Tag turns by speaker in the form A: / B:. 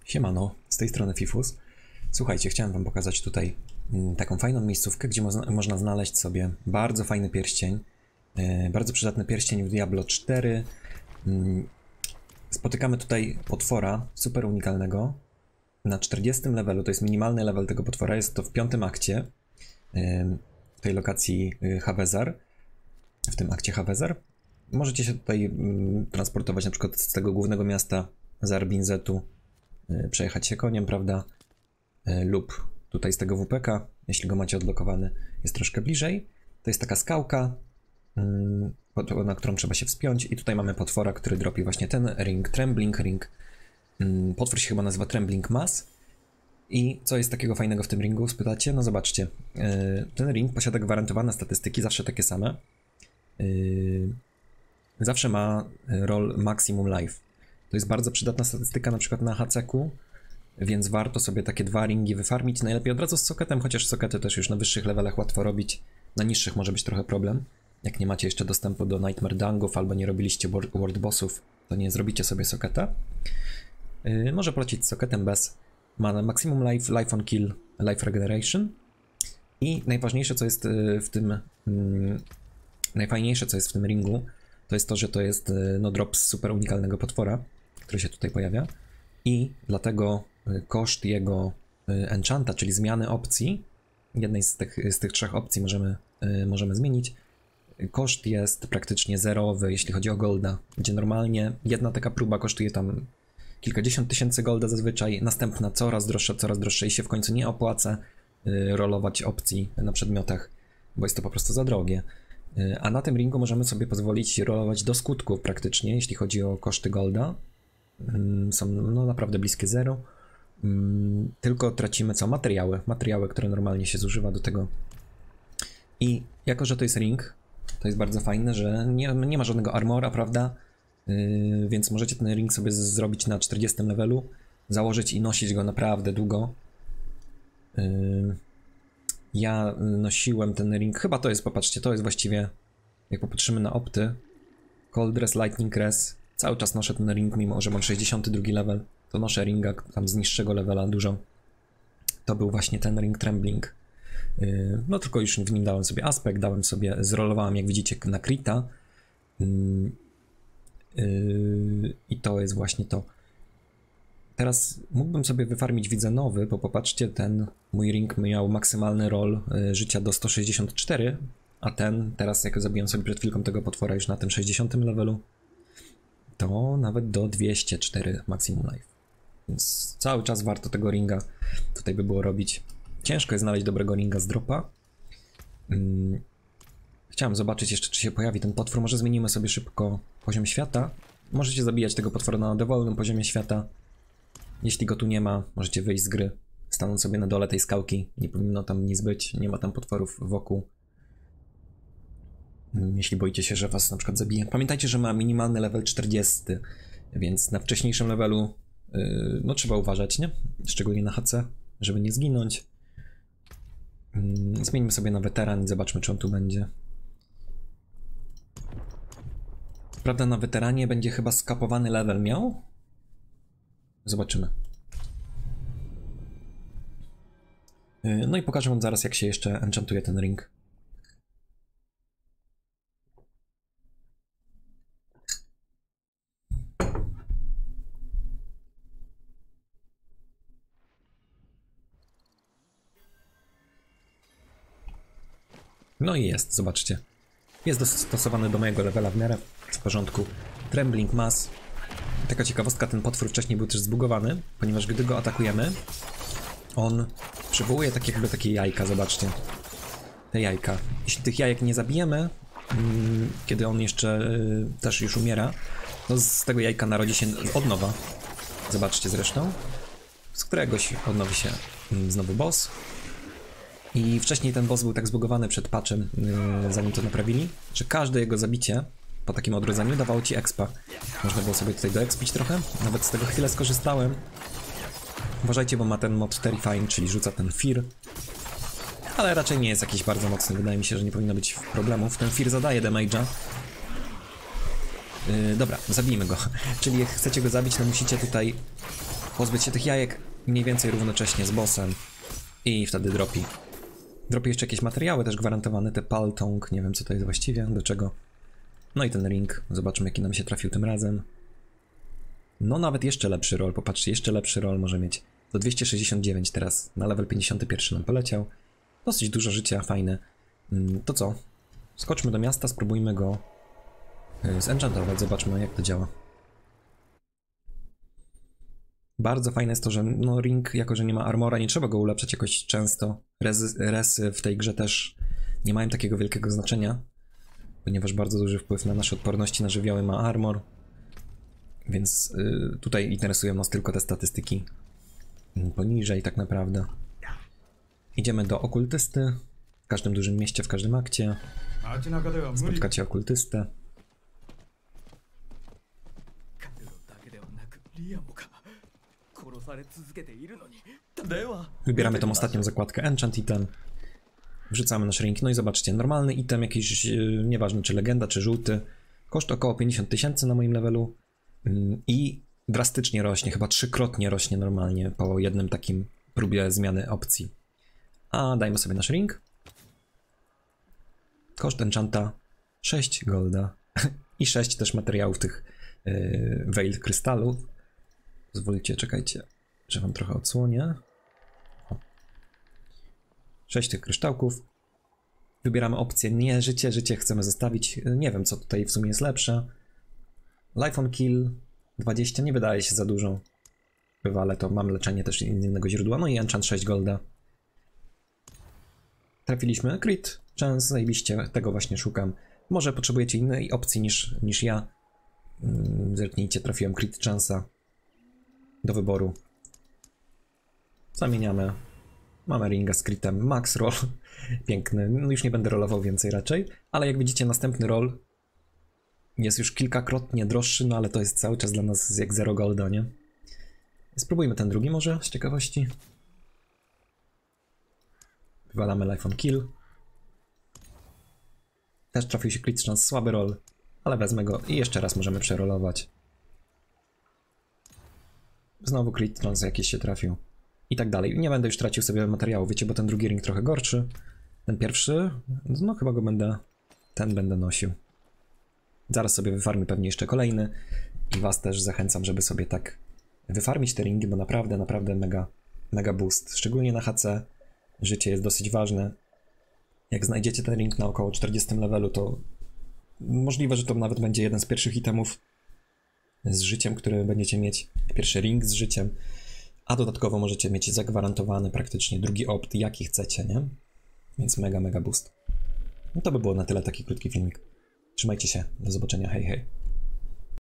A: Siemano, z tej strony Fifus. Słuchajcie, chciałem wam pokazać tutaj taką fajną miejscówkę, gdzie można znaleźć sobie bardzo fajny pierścień. Bardzo przydatny pierścień w Diablo 4. Spotykamy tutaj potwora super unikalnego na 40 levelu, to jest minimalny level tego potwora, jest to w 5 akcie w tej lokacji Havezar, w tym akcie Havezar. Możecie się tutaj transportować na przykład z tego głównego miasta Zarbinzetu, przejechać się koniem, prawda, lub tutaj z tego WPK, jeśli go macie odblokowany, jest troszkę bliżej. To jest taka skałka, na którą trzeba się wspiąć i tutaj mamy potwora, który dropi właśnie ten ring, Trembling Ring. Potwór się chyba nazywa Trembling Mass. I co jest takiego fajnego w tym ringu, spytacie? No zobaczcie, ten ring posiada gwarantowane statystyki, zawsze takie same. Zawsze ma roll Maximum Life. To jest bardzo przydatna statystyka na przykład na HC-ku, więc warto sobie takie 2 ringi wyfarmić. Najlepiej od razu z soketem, chociaż sokety też już na wyższych levelach łatwo robić. Na niższych może być trochę problem. Jak nie macie jeszcze dostępu do Nightmare Dungów albo nie robiliście World Bossów, to nie zrobicie sobie soketa. Może polecieć z soketem bez. Ma Maximum Life, Life on Kill, Life Regeneration. I najważniejsze co jest w tym... najfajniejsze co jest w tym ringu, to jest to, że to jest no, drop z super unikalnego potwora, który się tutaj pojawia. I dlatego koszt jego enchanta, czyli zmiany opcji, jednej z tych 3 opcji możemy zmienić, koszt jest praktycznie zerowy, jeśli chodzi o golda, gdzie normalnie jedna taka próba kosztuje tam kilkadziesiąt tysięcy golda zazwyczaj, następna coraz droższa i się w końcu nie opłaca rolować opcji na przedmiotach, bo jest to po prostu za drogie. A na tym ringu możemy sobie pozwolić rolować do skutku praktycznie, jeśli chodzi o koszty golda. Są no, naprawdę bliskie zero. Tylko tracimy co? Materiały, które normalnie się zużywa do tego. I jako, że to jest ring, to jest bardzo fajne, że nie ma żadnego armora, prawda? Więc możecie ten ring sobie zrobić na 40 levelu, założyć i nosić go naprawdę długo. Ja nosiłem ten ring, chyba to jest, popatrzcie, to jest właściwie, jak popatrzymy na opty, Cold Res, Lightning Res, cały czas noszę ten ring, mimo że mam 62 level, to noszę ringa tam z niższego levela dużo. To był właśnie ten ring Trembling. No tylko już w nim dałem sobie aspekt, zrolowałem jak widzicie na crita. I to jest właśnie to. Teraz mógłbym sobie wyfarmić, widzę, nowy, bo popatrzcie, ten mój ring miał maksymalny roll życia do 164, a ten, teraz jak zabiłem sobie przed chwilką tego potwora już na tym 60 levelu, to nawet do 204 maximum life. Więc cały czas warto tego ringa tutaj by było robić. Ciężko jest znaleźć dobrego ringa z dropa. Chciałem zobaczyć jeszcze, czy się pojawi ten potwór. Może zmienimy sobie szybko poziom świata. Możecie zabijać tego potwora na dowolnym poziomie świata. Jeśli go tu nie ma, możecie wyjść z gry, stanąć sobie na dole tej skałki. Nie powinno tam nic być, nie ma tam potworów wokół. Jeśli boicie się, że was na przykład zabije. Pamiętajcie, że ma minimalny level 40, więc na wcześniejszym levelu no trzeba uważać, nie? Szczególnie na HC, żeby nie zginąć. Zmieńmy sobie na weteran i zobaczmy, czy on tu będzie. Prawda, na weteranie będzie chyba skapowany level miał? Zobaczymy. No i pokażę wam zaraz, jak się jeszcze enchantuje ten ring. No i jest, zobaczcie. Jest dostosowany do mojego levela w miarę, w porządku. Trembling Mass. Taka ciekawostka, ten potwór wcześniej był też zbugowany, ponieważ gdy go atakujemy, on przywołuje tak jakby takie jajka, zobaczcie. Te jajka. Jeśli tych jajek nie zabijemy, kiedy on jeszcze też już umiera, to z tego jajka narodzi się od nowa. Zobaczcie zresztą. Z któregoś odnowi się znowu boss. I wcześniej ten boss był tak zbugowany przed patchem, zanim to naprawili, że każde jego zabicie po takim odrodzeniu dawało ci expa. Można było sobie tutaj doexpić trochę, nawet z tego chwilę skorzystałem. Uważajcie, bo ma ten mod Terrifying, czyli rzuca ten fear. Ale raczej nie jest jakiś bardzo mocny, wydaje mi się, że nie powinno być problemów. Ten fear zadaje damage'a. Dobra, zabijmy go. Czyli jak chcecie go zabić, to musicie tutaj pozbyć się tych jajek mniej więcej równocześnie z bossem i wtedy dropi. Dropi jeszcze jakieś materiały też gwarantowane, te paltong, nie wiem co to jest właściwie, do czego. No i ten ring, zobaczmy jaki nam się trafił tym razem. No nawet jeszcze lepszy roll, popatrzcie, jeszcze lepszy roll może mieć. Do 269 teraz, na level 51 nam poleciał. Dosyć dużo życia, fajne. To co? Skoczmy do miasta, spróbujmy go zenchantować, zobaczmy jak to działa. Bardzo fajne jest to, że no ring, jako że nie ma armora, nie trzeba go ulepszać jakoś często. Resy w tej grze też nie mają takiego wielkiego znaczenia, ponieważ bardzo duży wpływ na nasze odporności na żywioły ma armor. Więc tutaj interesują nas tylko te statystyki poniżej tak naprawdę. Idziemy do okultysty. W każdym dużym mieście, w każdym akcie spotkacie okultystę. Wybieramy tą ostatnią zakładkę Enchant Item. Wrzucamy nasz ring. No i zobaczcie, normalny item, jakiś, nieważne czy legenda, czy żółty. Koszt około 50 000 na moim levelu. I drastycznie rośnie, chyba 3-krotnie rośnie normalnie po jednym takim próbie zmiany opcji. A dajmy sobie nasz ring. Koszt enchanta 6 golda i 6 też materiałów tych veil krystalów. Pozwólcie, czekajcie, że wam trochę odsłonię. 6 tych kryształków. Wybieramy opcję nie życie, życie chcemy zostawić. Nie wiem co tutaj w sumie jest lepsze. Life on kill 20 nie wydaje się za dużo. Wywalę to, mam leczenie też innego źródła. No i enchant 6 golda. Trafiliśmy crit chance, zajebiście, tego właśnie szukam. Może potrzebujecie innej opcji niż ja. Zerknijcie, trafiłem crit chance'a do wyboru. Zamieniamy. Mamy ringa z critem, max roll. Piękny, no już nie będę rollował więcej raczej, ale jak widzicie następny roll jest już kilkakrotnie droższy, no ale to jest cały czas dla nas jak 0 golda, nie? Spróbujmy ten drugi może, z ciekawości. Wywalamy life on kill. Też trafił się crit chance, słaby roll, ale wezmę go i jeszcze raz możemy przerolować. Znowu crit chance jakiś się trafił. I tak dalej. Nie będę już tracił sobie materiału, wiecie, bo ten drugi ring trochę gorszy. Ten pierwszy, no chyba go będę nosił. Zaraz sobie wyfarmię pewnie jeszcze kolejny i was też zachęcam, żeby sobie tak wyfarmić te ringi, bo naprawdę mega boost. Szczególnie na HC życie jest dosyć ważne. Jak znajdziecie ten ring na około 40 levelu, to możliwe, że to nawet będzie jeden z pierwszych itemów z życiem, który będziecie mieć. Pierwszy ring z życiem, a dodatkowo możecie mieć zagwarantowany praktycznie drugi opt, jaki chcecie, nie? Więc mega boost. No to by było na tyle, taki krótki filmik. Trzymajcie się, do zobaczenia, hej.